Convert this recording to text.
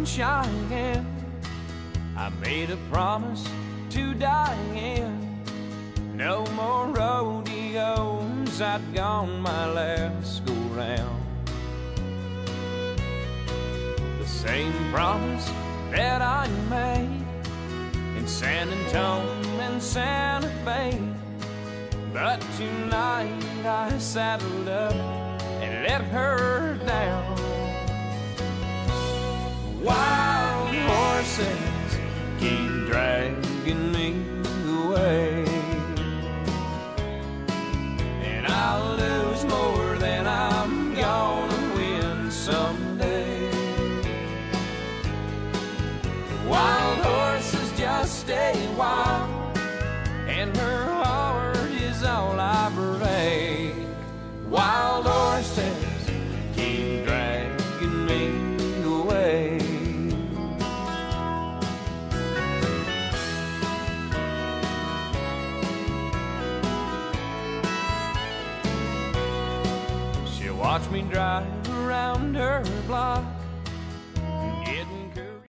Cheyenne. I made a promise to Diane, no more rodeos, I'd gone my last go round. The same promise that I made in San Antonio and Santa Fe, but tonight I saddled up and let her down. Wild horses keep dragging me away, and I'll lose more than I'm gonna win someday. Wild horses just stay wild, and her heart is all I break. Wild horses keep dragging me away. Watch me drive around her block